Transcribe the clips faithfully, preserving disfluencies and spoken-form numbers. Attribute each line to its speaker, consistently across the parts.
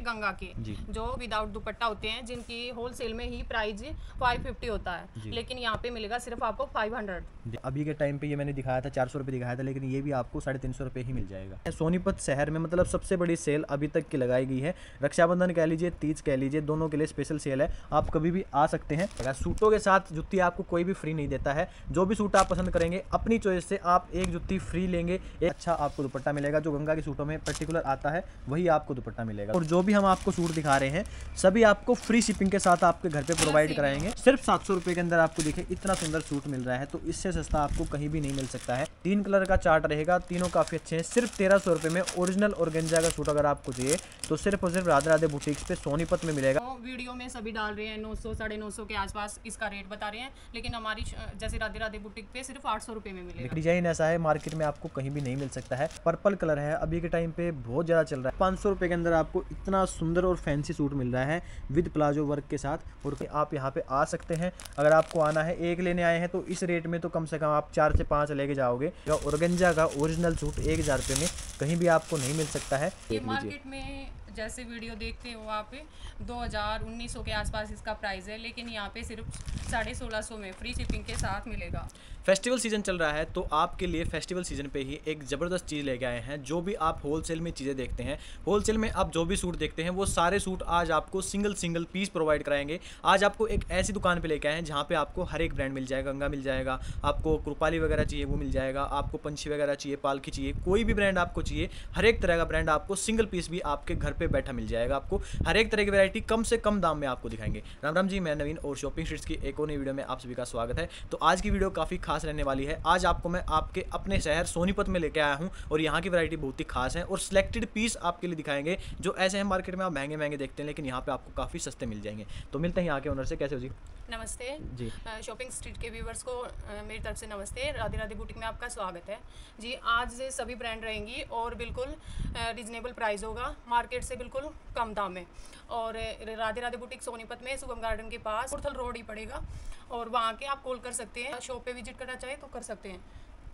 Speaker 1: गंगा के जो विदाउट दुपट्टा होते हैं, जिनकी होलसेल में ही प्राइस फाइव फिफ्टी होता है, लेकिन यहाँ पे मिलेगा सिर्फ आपको फाइव हंड्रेड।
Speaker 2: अभी के टाइम पे ये मैंने दिखाया था चार सौ रुपये दिखाया था, लेकिन ये भी आपको साढ़े तीन सौ रुपये ही मिल जाएगा। सोनीपत शहर में मतलब सबसे बड़ी सेल अभी तक की लगाई गई है। रक्षाबंधन कह लीजिए, तीज कह लीजिए, दोनों के लिए स्पेशल सेल है। आप कभी भी आ सकते हैं। सूटों के साथ जुत्ती आपको कोई भी फ्री नहीं देता है। जो भी सूट आप पसंद करेंगे अपनी चॉइस से आप एक जुत्ती फ्री लेंगे, एक अच्छा आपको दुपट्टा मिलेगा। जो गंगा के सूटों में पर्टिकुलर आता है वही आपको दुपट्टा मिलेगा। और जो भी हम आपको सूट दिखा रहे हैं सभी आपको फ्री शिपिंग के साथ आपके घर पे प्रोवाइड कराएंगे। सिर्फ सात सौ रुपए के अंदर आपको देखिए इतना सुंदर सूट मिल रहा है, तो इससे सस्ता आपको कहीं भी नहीं मिल सकता है। तीन कलर का चार्ट रहेगा, तीनों काफी अच्छे हैं। सिर्फ तेरह सौ रुपए में ओरिजिनल ऑर्गेन्जा का सूट अगर आपको चाहिए तो सिर्फ और सिर्फ राधे राधे बुटीक्स पे सोनीपत में मिलेगा।
Speaker 1: तो वीडियो में सभी डाल रहे हैं नौ सौ साढ़े नौ सौ के आसपास इसका रेट बता रहे हैं, लेकिन हमारी जैसे राधे राधे बुटीक पे सिर्फ आठ सौ रुपए में मिलेगा।
Speaker 2: डिजाइन ऐसा है मार्केट में आपको कहीं भी नहीं मिल सकता है। पर्पल कलर है, अभी के टाइम पे बहुत ज्यादा चल रहा है। पाँच सौ रुपए के अंदर आपको इतना सुंदर और फैंसी सूट मिल रहा है विद प्लाजो वर्क के साथ। और आप यहाँ पे आ सकते हैं। अगर आपको आना है, एक लेने आए हैं तो इस रेट में तो कम से कम आप चार से पाँच लेके जाओगे। ऑर्गेन्जा का ओरिजिनल सूट एक हजार रुपये में कहीं भी आपको नहीं मिल सकता है।
Speaker 1: ये मार्केट में जैसे वीडियो देखते हो आप दो हज़ार उन्नीस सौ के आसपास इसका प्राइस है, लेकिन यहाँ पे सिर्फ साढ़े सोलह सौ में फ्री शिपिंग के साथ मिलेगा।
Speaker 2: फेस्टिवल सीजन चल रहा है तो आपके लिए फेस्टिवल सीजन पे ही एक ज़बरदस्त चीज़ लेके आए हैं। जो भी आप होलसेल में चीज़ें देखते हैं, होलसेल में आप जो भी सूट देखते हैं वो सारे सूट आज आपको सिंगल सिंगल पीस प्रोवाइड कराएंगे। आज आपको एक ऐसी दुकान पे लेके आए हैं जहाँ पे आपको हर एक ब्रांड मिल जाएगा। गंगा मिल जाएगा, आपको कृपाली वगैरह चाहिए वो मिल जाएगा, आपको पंछी वगैरह चाहिए, पालकी चाहिए, कोई भी ब्रांड आपको चाहिए, हर एक तरह का ब्रांड आपको सिंगल पीस भी आपके घर पर बैठा मिल जाएगा। आपको हर एक तरह की वैरायटी कम से कम दाम में आपको दिखाएंगे। राम राम जी, मैं नवीन और शॉपिंग स्ट्रीट्स की एक और नई वीडियो में आप सभी का स्वागत है। तो आज की वीडियो काफ़ी खास रहने वाली है। आज आपको मैं आपके अपने शहर सोनीपत में लेके आया हूं और यहाँ की वैरायटी बहुत ही खास है और सिलेक्टेड पीस आपके लिए दिखाएंगे जो ऐसे हैं मार्केट में आप महंगे महंगे देखते हैं, लेकिन यहाँ पे आपको काफ़ी सस्ते मिल जाएंगे। तो मिलते हैं यहाँ के ओनर से। कैसे हो जी?
Speaker 1: नमस्ते
Speaker 2: जी।
Speaker 1: शॉपिंग स्ट्रीट के व्यूवर्स को मेरी तरफ से नमस्ते। राधे राधे बुटीक में आपका स्वागत है जी। आज से सभी ब्रांड रहेंगी और बिल्कुल रिजनेबल प्राइस होगा, मार्केट से बिल्कुल कम दाम में। और राधे राधे बुटीक सोनीपत में शुभम गार्डन के पास पुरथल रोड ही पड़ेगा और वहाँ के आप कॉल कर सकते हैं। शॉप पे विजिट करना चाहे तो कर सकते हैं।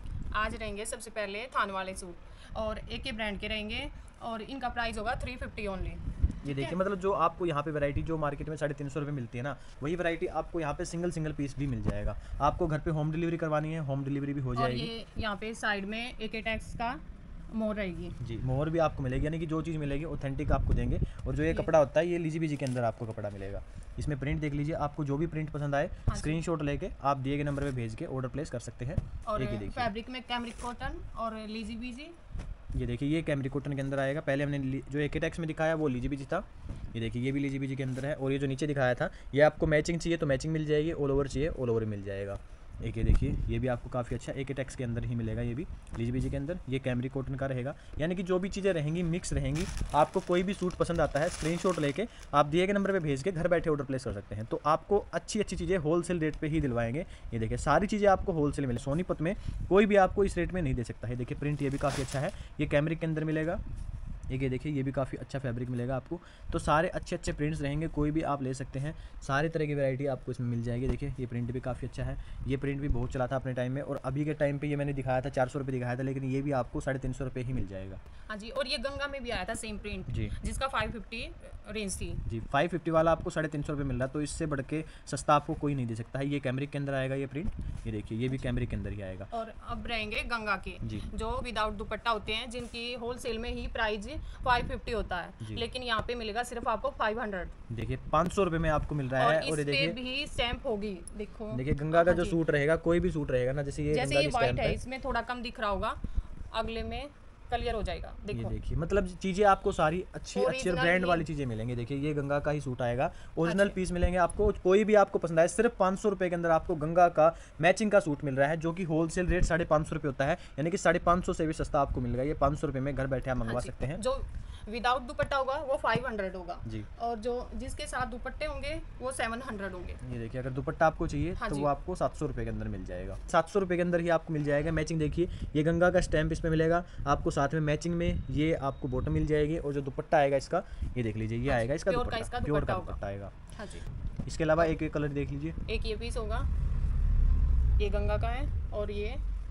Speaker 1: आज रहेंगे सबसे पहले थान वाले सूट और एक ही ब्रांड के रहेंगे और इनका प्राइस होगा थ्री फिफ्टी ओनली।
Speaker 2: ये देखिए मतलब जो आपको यहाँ पे वैरायटी जो मार्केट में साढ़े तीन सौ रुपये मिलती है ना, वही वैरायटी आपको यहाँ पे सिंगल सिंगल पीस भी मिल जाएगा। आपको घर पे होम डिलीवरी करवानी है, होम डिलीवरी भी हो जाएगी।
Speaker 1: और ये यहाँ पे साइड में एक टैक्स का मोहर रहेगी
Speaker 2: जी, मोहर भी आपको मिलेगी, यानी कि जो चीज़ मिलेगी ऑथेंटिक आपको देंगे। और जो ये कपड़ा होता है ये लीजी बीजी के अंदर आपको कपड़ा मिलेगा। इसमें प्रिंट देख लीजिए, आपको जो भी प्रिंट पसंद आए स्क्रीनशॉट लेके आप दिए गए नंबर पे भेज के ऑर्डर प्लेस कर सकते हैं।
Speaker 1: और फैब्रिक में कैमरिक कॉटन और लीजी बीजी।
Speaker 2: ये देखिए ये कैमरिक कॉटन के अंदर आएगा। पहले हमने जो एक टैक्स में दिखाया वो लीजी बीजी था। ये देखिए ये भी लीजी बीजी के अंदर है। और ये जो नीचे दिखाया था ये आपको मैचिंग चाहिए तो मैचिंग मिल जाएगी, ऑल ओवर चाहिए ऑल ओवर मिल जाएगा। एक ये देखिए ये भी आपको काफ़ी अच्छा एक टैक्स के अंदर ही मिलेगा। ये भी लीजी बीजी के अंदर ये कैमरिक कॉटन का रहेगा। यानी कि जो भी चीज़ें रहेंगी मिक्स रहेंगी। आपको कोई भी सूट पसंद आता है स्क्रीनशॉट लेके आप दिए गए नंबर पे भेज के घर बैठे ऑर्डर प्लेस कर सकते हैं। तो आपको अच्छी अच्छी चीज़ें होलसेल रेट पे ही दिलवाएंगे। ये देखिए सारी चीज़ें आपको होलसेल मिले। सोनीपत में कोई भी आपको इस रेट में नहीं दे सकता है। देखिए प्रिंट ये भी काफ़ी अच्छा है, ये कैमरिक के अंदर मिलेगा। एक ये देखिए ये भी काफ़ी अच्छा फैब्रिक मिलेगा आपको। तो सारे अच्छे अच्छे प्रिंट्स रहेंगे, कोई भी आप ले सकते हैं। सारे तरह की वैरायटी आपको इसमें मिल जाएगी। देखिए ये प्रिंट भी काफ़ी अच्छा है, ये प्रिंट भी बहुत चला था अपने टाइम में। और अभी के टाइम पे ये मैंने दिखाया था चार सौ रुपये दिखाया था, लेकिन ये भी आपको साढ़े तीन सौ रुपये ही मिल जाएगा।
Speaker 1: हाँ जी। और ये गंगा में भी आया था सेम प्रिंट
Speaker 2: जी,
Speaker 1: जिसका फाइव फिफ्टी रेंज थी
Speaker 2: जी। फाइव फिफ्टी वाला आपको साढ़े तीन सौ रुपये मिल रहा है, तो इससे बढ़ के सस्ता आपको कोई नहीं दे सकता है। ये कैमरिक के अंदर आएगा ये प्रिंट। ये देखिए ये भी कैमरिक के अंदर ही आएगा।
Speaker 1: और अब रहेंगे गंगा के
Speaker 2: जी,
Speaker 1: जो विदाउट दुपट्टा होते हैं, जिनकी होलसेल में ही प्राइस फाइव फिफ्टी होता है, लेकिन यहाँ पे मिलेगा सिर्फ आपको फाइव हंड्रेड।
Speaker 2: देखिए पाँच सौ रुपये में आपको मिल रहा है। और ये देखिए
Speaker 1: भी स्टैम्प होगी। देखो
Speaker 2: देखिए गंगा का जो सूट रहेगा, कोई भी सूट रहेगा ना, जैसे ये
Speaker 1: जैसे ये व्हाइट है इसमें थोड़ा कम दिख रहा होगा, अगले में क्लियर हो जाएगा। देखो ये
Speaker 2: देखिए मतलब चीजें आपको सारी अच्छी अच्छी ब्रांड वाली चीजें मिलेंगी। देखिए ये गंगा का ही सूट आएगा, ओरिजिनल पीस मिलेंगे आपको। कोई भी आपको पसंद आए सिर्फ पाँच सौ रुपये के अंदर आपको गंगा का मैचिंग का सूट मिल रहा है, जो कि होलसेल रेट साढ़े पाँच सौ रुपये होता है। यानी कि साढ़े पाँच सौ से भी सस्ता आपको मिल रहा है। ये पाँच सौ रुपये में घर बैठे आप मंगवा सकते हैं।
Speaker 1: जो विदाउट दुपट्टा होगा वो फाइव हंड्रेड होगा
Speaker 2: जी,
Speaker 1: और जो जिसके साथ दुपट्टे होंगे वो सेवन हंड्रेड होंगे।
Speaker 2: ये देखिए अगर दुपट्टा आपको चाहिए
Speaker 1: हाँ
Speaker 2: तो वो आपको सात सौ रुपये के अंदर मिल जाएगा। सात सौ रुपये के अंदर ही आपको मिल जाएगा। मैचिंग देखिए ये गंगा का स्टैम्प इसमें मिलेगा आपको, साथ में मैचिंग में ये आपको बॉटम मिल जाएगी। और जो दुपट्टा आएगा इसका ये देख लीजिए, ये आएगा इसका दुपट्टा, प्योर का दुपट्टा आएगा।
Speaker 1: हाँ जी।
Speaker 2: इसके अलावा एक एक कलर देख लीजिए,
Speaker 1: एक ये पीस होगा, ये गंगा का है और ये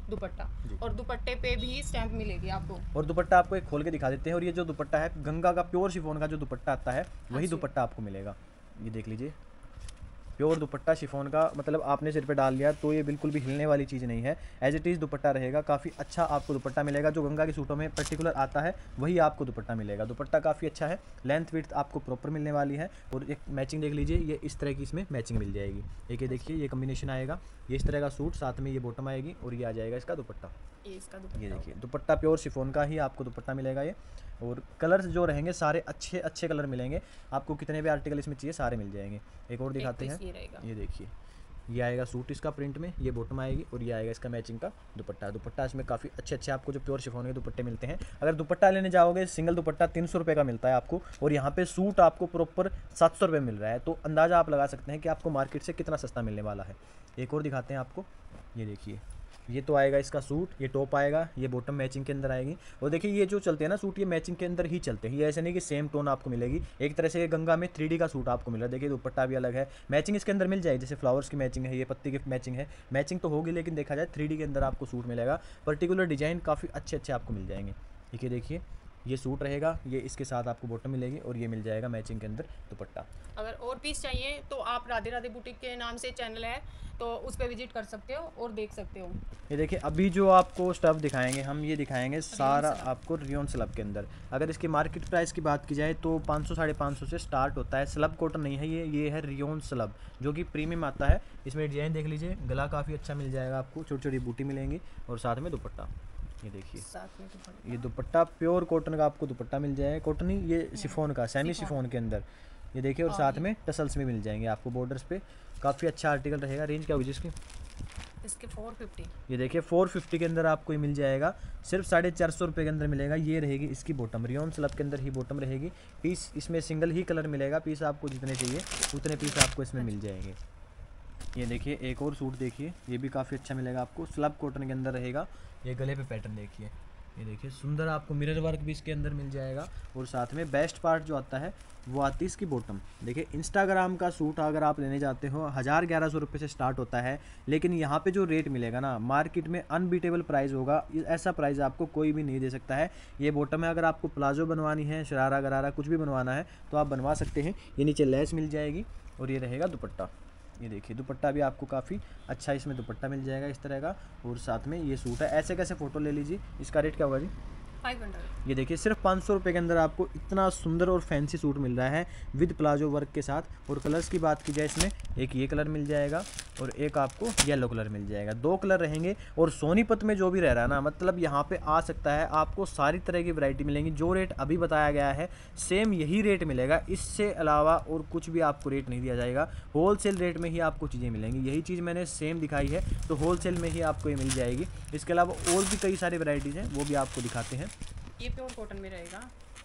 Speaker 1: दुपट्टा, और दुपट्टे पे भी स्टैम्प मिलेगी आपको।
Speaker 2: और दुपट्टा आपको एक खोल के दिखा देते हैं, और ये जो दुपट्टा है गंगा का प्योर शिफॉन का जो दुपट्टा आता है वही दुपट्टा आपको मिलेगा। ये देख लीजिए, प्योर दुपट्टा शिफॉन का, मतलब आपने सिर पे डाल लिया तो ये बिल्कुल भी हिलने वाली चीज़ नहीं है, एज इट इज़ दुपट्टा रहेगा। काफ़ी अच्छा आपको दुपट्टा मिलेगा, जो गंगा के सूटों में पर्टिकुलर आता है वही आपको दुपट्टा मिलेगा। दुपट्टा काफ़ी अच्छा है, लेंथ विड्थ आपको प्रॉपर मिलने वाली है। और एक मैचिंग देख लीजिए, ये इस तरह की इसमें मैचिंग मिल जाएगी। एक ये देखिए, ये कम्बिनेशन आएगा, ये इस तरह का सूट, साथ में ये बॉटम आएगी और ये आ जाएगा इसका दुपट्टा।
Speaker 1: ये इसका दुपट्टा,
Speaker 2: ये देखिए दुपट्टा प्योर शिफॉन का ही आपको दुपट्टा मिलेगा ये। और कलर्स जो रहेंगे सारे अच्छे अच्छे कलर मिलेंगे आपको, कितने भी आर्टिकल इसमें चाहिए सारे मिल जाएंगे। एक और दिखाते हैं,
Speaker 1: ये,
Speaker 2: ये देखिए, ये आएगा सूट इसका प्रिंट में, ये बॉटम आएगी और ये आएगा इसका मैचिंग का दुपट्टा। दुपट्टा इसमें काफ़ी अच्छे अच्छे आपको जो प्योर शिफॉन के दुपट्टे मिलते हैं। अगर दुपट्टा लेने जाओगे सिंगल दुपट्टा तीन सौ रुपये का मिलता है आपको, और यहाँ पे सूट आपको प्रॉपर सात सौ रुपये मिल रहा है, तो अंदाज़ा आप लगा सकते हैं कि आपको मार्केट से कितना सस्ता मिलने वाला है। एक और दिखाते हैं आपको, ये देखिए, ये तो आएगा इसका सूट, ये टॉप आएगा, ये बॉटम मैचिंग के अंदर आएगी। और देखिए ये जो चलते हैं ना सूट, ये मैचिंग के अंदर ही चलते हैं, ये ऐसे नहीं कि सेम टोन आपको मिलेगी। एक तरह से ये गंगा में थ्री डी का सूट आपको मिल रहा है। देखिए दुपट्टा भी अलग है, मैचिंग इसके अंदर मिल जाएगी, जैसे फ्लावर्स की मैचिंग है, ये पत्ती की मैचिंग है, मैचिंग तो होगी लेकिन देखा जाए थ्री डी के अंदर आपको सूट मिलेगा। पर्टिकुलर डिजाइन काफ़ी अच्छे अच्छे आपको मिल जाएंगे। ठीक है, देखिए ये सूट रहेगा, ये इसके साथ आपको बॉटम मिलेगी और ये मिल जाएगा मैचिंग के अंदर दुपट्टा।
Speaker 1: अगर और पीस चाहिए तो आप राधे राधे बुटीक के नाम से चैनल है, तो उस पर विजिट कर सकते हो और देख सकते हो।
Speaker 2: ये देखिए अभी जो आपको स्टफ़ दिखाएंगे हम, ये दिखाएंगे सारा आपको रियोन स्लब के अंदर। अगर इसकी मार्केट प्राइस की बात की जाए तो पाँच सौ साढ़े पाँच सौ से स्टार्ट होता है। स्लब कॉटन नहीं है ये, ये है रियोन स्लब जो कि प्रीमियम आता है। इसमें डिजाइन देख लीजिए, गला काफ़ी अच्छा मिल जाएगा आपको, छोटी छोटी बूटी मिलेंगी और साथ में दुपट्टा। ये देखिए
Speaker 1: साथ में दुपट्टा,
Speaker 2: ये दुपट्टा प्योर कॉटन का आपको दुपट्टा मिल जाएगा, कॉटन ही, ये शिफॉन का, सेमी शिफॉन के अंदर। ये देखिए, और साथ में टसल्स भी मिल जाएंगे आपको बॉर्डर्स पे। काफ़ी अच्छा आर्टिकल रहेगा। रेंज क्या होगी इसकी?
Speaker 1: इसके फोर फिफ्टी।
Speaker 2: ये देखिए फोर फिफ्टी के अंदर आपको ये मिल जाएगा, सिर्फ साढ़े चार सौ रुपये के अंदर मिलेगा। ये रहेगी इसकी बॉटम, रियोन स्लब के अंदर ही बॉटम रहेगी। पीस इसमें सिंगल ही कलर मिलेगा, पीस आपको जितने चाहिए उतने पीस आपको इसमें मिल जाएंगे। ये देखिए एक और सूट देखिए, ये भी काफ़ी अच्छा मिलेगा आपको, स्लब कॉटन के अंदर रहेगा। ये गले पे पैटर्न देखिए, ये देखिए सुंदर आपको मिरर वर्क भी इसके अंदर मिल जाएगा। और साथ में बेस्ट पार्ट जो आता है वो आती है इसकी बॉटम। देखिए इंस्टाग्राम का सूट अगर आप लेने जाते हो हज़ार ग्यारह सौ रुपये से स्टार्ट होता है, लेकिन यहाँ पे जो रेट मिलेगा ना मार्केट में अनबीटेबल प्राइस होगा। ऐसा प्राइस आपको कोई भी नहीं दे सकता है। ये बॉटम है, अगर आपको प्लाजो बनवानी है, शरारा गरारा कुछ भी बनवाना है तो आप बनवा सकते हैं। ये नीचे लेस मिल जाएगी और ये रहेगा दुपट्टा। ये देखिए दुपट्टा भी आपको काफ़ी अच्छा इसमें दुपट्टा मिल जाएगा इस तरह का, और साथ में ये सूट है। ऐसे कैसे फ़ोटो ले लीजिए। इसका रेट क्या होगा जी?
Speaker 1: Five hundred.
Speaker 2: ये देखिए सिर्फ पाँच सौ रुपये के अंदर आपको इतना सुंदर और फैंसी सूट मिल रहा है विद प्लाजो वर्क के साथ। और कलर्स की बात की जाए इसमें एक ये कलर मिल जाएगा और एक आपको येलो कलर मिल जाएगा, दो कलर रहेंगे। और सोनीपत में जो भी रह रहा है ना, मतलब यहाँ पे आ सकता है, आपको सारी तरह की वैरायटी मिलेंगी। जो रेट अभी बताया गया है सेम यही रेट मिलेगा, इससे अलावा और कुछ भी आपको रेट नहीं दिया जाएगा। होलसेल रेट में ही आपको चीज़ें मिलेंगी। यही चीज़ मैंने सेम दिखाई है तो होलसेल में ही आपको ये मिल जाएगी। इसके अलावा और भी कई सारी वैरायटीज़ हैं, वो भी आपको दिखाते हैं।
Speaker 1: ये प्योर कॉटन में रहेगा।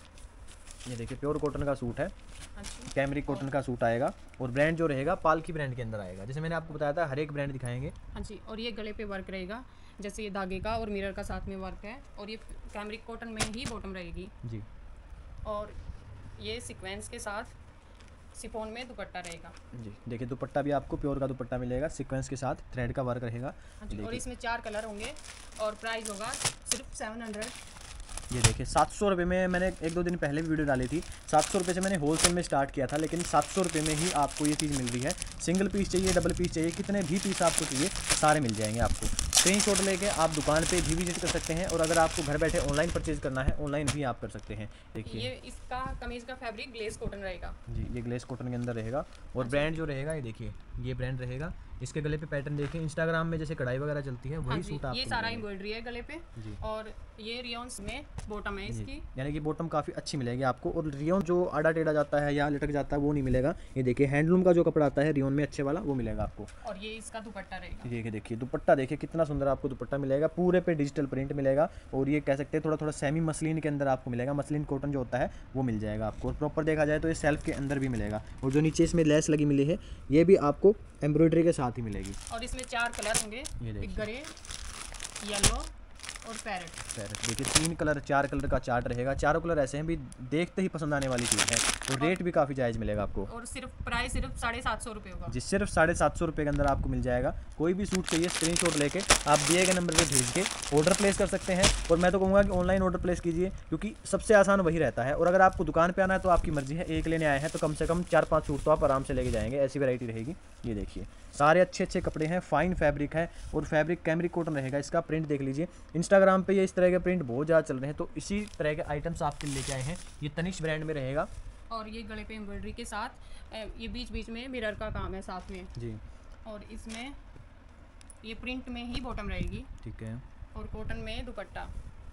Speaker 2: ये देखिए प्योर कॉटन का सूट है,
Speaker 1: अच्छा,
Speaker 2: कैमरिक कॉटन का सूट आएगा। और ब्रांड जो रहेगा पालकी ब्रांड के अंदर आएगा, जैसे मैंने आपको बताया था हर एक ब्रांड दिखाएंगे।
Speaker 1: हाँ जी। और ये गले पे वर्क रहेगा, जैसे ये धागे का और मिरर का साथ में वर्क है। और ये कैमरिक कॉटन में ही बॉटम रहेगी
Speaker 2: जी।
Speaker 1: और ये सीक्वेंस के साथ शिफॉन में दुपट्टा रहेगा।
Speaker 2: जी देखिए दुपट्टा भी आपको प्योर का दुपट्टा मिलेगा, सीक्वेंस के साथ थ्रेड का वर्क रहेगा।
Speaker 1: हाँ जी। और इसमें चार कलर होंगे और प्राइस होगा सिर्फ सेवन हंड्रेड।
Speaker 2: ये देखिए सात सौ रुपये में, मैंने एक दो दिन पहले भी वीडियो डाली थी। सात सौ रुपये से मैंने होलसेल में स्टार्ट किया था, लेकिन सात सौ रुपये में ही आपको ये चीज़ मिल रही है। सिंगल पीस चाहिए, डबल पीस चाहिए, कितने भी पीस आपको चाहिए सारे मिल जाएंगे आपको। स्क्रीनशॉट लेके आप दुकान पे भी विजिट कर सकते हैं, और अगर आपको घर बैठे ऑनलाइन परचेज करना है ऑनलाइन भी आप कर सकते हैं। देखिए
Speaker 1: ये इसका कमीज का फैब्रिक ग्लेस कॉटन रहेगा
Speaker 2: जी, ये ग्लेस कॉटन के अंदर रहेगा। और ब्रांड जो रहेगा ये देखिए, ये ब्रांड रहेगा। इसके गले पे पैटर्न देखिए, इंस्टाग्राम में जैसे कढ़ाई वगैरह चलती है वही सूट आपको
Speaker 1: ये सारा एम्ब्रॉयडरी है गले पे
Speaker 2: जी।
Speaker 1: और ये रियोन्स में बॉटम है इसकी,
Speaker 2: यानी कि बॉटम काफ़ी अच्छी मिलेगी आपको। और रियोन जो आड़ा टेढ़ा जाता है या लटक जाता है वो नहीं मिलेगा। ये देखिए हैंडलूम का जो कपड़ा आता है रियोन में अच्छे वाला वो मिलेगा आपको।
Speaker 1: और ये इसका दुपट्टा रहेगा।
Speaker 2: देखिए देखिए दुपट्टा देखिए कितना सुंदर आपको दुपट्टा मिलेगा, पूरे पे डिजिटल प्रिंट मिलेगा। और ये कह सकते हैं थोड़ा थोड़ा सेमी मसलिन के अंदर आपको मिलेगा, मसलिन कॉटन जो होता है वो मिल जाएगा आपको। और प्रॉपर देखा जाए तो ये सेल्फ के अंदर भी मिलेगा। और जो नीचे इसमें लेस लगी मिली है ये भी आपको एम्ब्रॉयडरी के साथ ही मिलेगी।
Speaker 1: और इसमें चार कलर होंगे,
Speaker 2: ये देखिए।
Speaker 1: ग्रे, येलो और पैरेट।
Speaker 2: पैरेट देखिए तीन कलर चार कलर का चार्ट रहेगा, चारों कलर ऐसे हैं भी देखते ही पसंद आने वाली चीज़ है। और रेट भी काफ़ी जायज़ मिलेगा आपको।
Speaker 1: और सिर्फ प्राइस सिर्फ साढ़े सात सौ रुपये होगा
Speaker 2: जी, सिर्फ साढ़े सात सौ रुपये के अंदर आपको मिल जाएगा। कोई भी सूट चाहिए स्क्रीनशॉट लेके आप दिए गए नंबर पे भेज के ऑर्डर प्लेस कर सकते हैं। और मैं तो कहूँगा कि ऑनलाइन ऑर्डर प्लेस कीजिए, क्योंकि सबसे आसान वही रहता है। और अगर आपको दुकान पे आना है तो आपकी मर्जी है, एक लेने आए हैं तो कम से कम चार पाँच सूट तो आप आराम से लेके जाएंगे, ऐसी वैरायटी रहेगी। ये देखिए सारे अच्छे अच्छे कपड़े हैं, फाइन फैब्रिक है और फैब्रिक कैमरिक कॉटन रहेगा। इसका प्रिंट देख लीजिए, इंस्टाग्राम पे ये इस तरह के प्रिंट बहुत ज़्यादा चल रहे हैं, तो इसी तरह के आइटम्स आपके लेके आए हैं। ये तनिष्क ब्रांड में रहेगा
Speaker 1: और ये गले पे एम्ब्रॉयडरी के साथ ये बीच बीच में मिरर का काम है साथ में
Speaker 2: जी।
Speaker 1: और इसमें ये प्रिंट में ही बॉटम रहेगी,
Speaker 2: ठीक है।
Speaker 1: और कॉटन में दुपट्टा।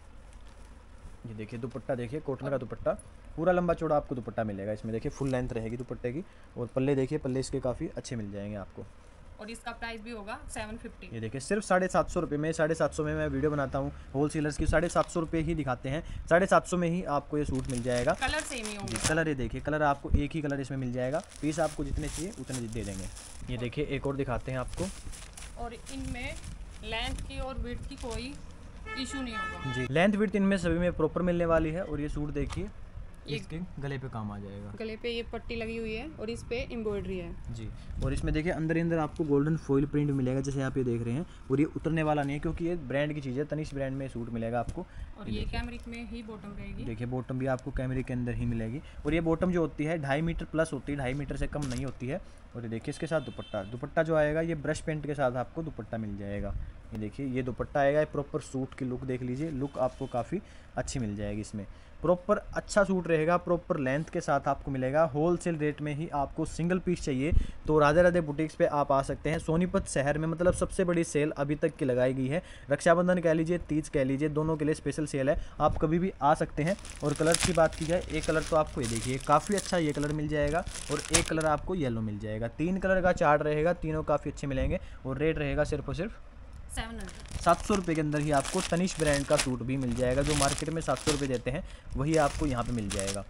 Speaker 2: ये देखिए दुपट्टा देखिए, कॉटन का दुपट्टा पूरा लंबा चौड़ा आपको दुपट्टा मिलेगा। इसमें देखिए फुल लेंथ रहेगी दुपट्टे की। और पल्ले देखिए, पल्ले इसके काफ़ी अच्छे मिल जाएंगे आपको।
Speaker 1: और इसका प्राइस भी होगा सेवन फिफ्टी।
Speaker 2: ये देखिए सिर्फ साढ़े सात सौ रुपये में, साढ़े सात सौ में मैं वीडियो बनाता हूँ होलसेलर्स की, साढ़े सात सौ रुपये ही दिखाते हैं। साढ़े सात सौ में ही आपको ये सूट मिल जाएगा।
Speaker 1: कलर सेम ही होंगे।
Speaker 2: कलर ये देखिए, कलर आपको एक ही कलर इसमें मिल जाएगा। पीस आपको जितने चाहिए उतने दे देंगे। ये देखिए एक और दिखाते हैं आपको।
Speaker 1: और इनमें लेंथ की और विड्थ की कोई इशू नहीं होगा
Speaker 2: जी। लेंथ विड्थ इनमें सभी में प्रॉपर मिलने वाली है। और ये सूट देखिए
Speaker 1: ये
Speaker 2: इसके गले पे काम आ जाएगा।
Speaker 1: गले पे ये पट्टी लगी हुई है और इस पे एम्ब्रॉयडरी है
Speaker 2: जी। और इसमें देखिए अंदर ही अंदर आपको गोल्डन फॉइल प्रिंट मिलेगा, जैसे आप ये देख रहे हैं। और ये उतरने वाला नहीं है, क्योंकि ये ब्रांड की चीज़ है। तनिष्क ब्रांड में सूट मिलेगा आपको।
Speaker 1: और ये कैमरिक में ही बॉटम रहेगी।
Speaker 2: देखिए बॉटम भी आपको कैमरिक के अंदर ही मिलेगी। और ये बॉटम जो होती है ढाई मीटर प्लस होती है, ढाई मीटर से कम नहीं होती है। और ये देखिए इसके साथ दुपट्टा, दुपट्टा जो आएगा ये ब्रश पेंट के साथ आपको दुपट्टा मिल जाएगा। ये देखिए ये दुपट्टा आएगा, ये प्रॉपर सूट की लुक देख लीजिए, लुक आपको काफ़ी अच्छी मिल जाएगी। इसमें प्रॉपर अच्छा सूट रहेगा, प्रॉपर लेंथ के साथ आपको मिलेगा। होलसेल रेट में ही आपको सिंगल पीस चाहिए तो राधे राधे बुटीक्स पे आप आ सकते हैं। सोनीपत शहर में मतलब सबसे बड़ी सेल अभी तक की लगाई गई है। रक्षाबंधन कह लीजिए, तीज कह लीजिए, दोनों के लिए स्पेशल सेल है। आप कभी भी आ सकते हैं। और कलर की बात की जाए, एक कलर तो आपको ये देखिए काफ़ी अच्छा ये कलर मिल जाएगा और एक कलर आपको येलो मिल जाएगा। तीन कलर का चार्ट रहेगा, तीनों काफ़ी अच्छे मिलेंगे। और रेट रहेगा सिर्फ और सिर्फ
Speaker 1: सेवन हंड्रेड
Speaker 2: सात सौ रुपये के अंदर ही आपको तनिष्क ब्रांड का सूट भी मिल जाएगा। जो मार्केट में सात सौ रुपये देते हैं वही आपको यहाँ पे मिल जाएगा।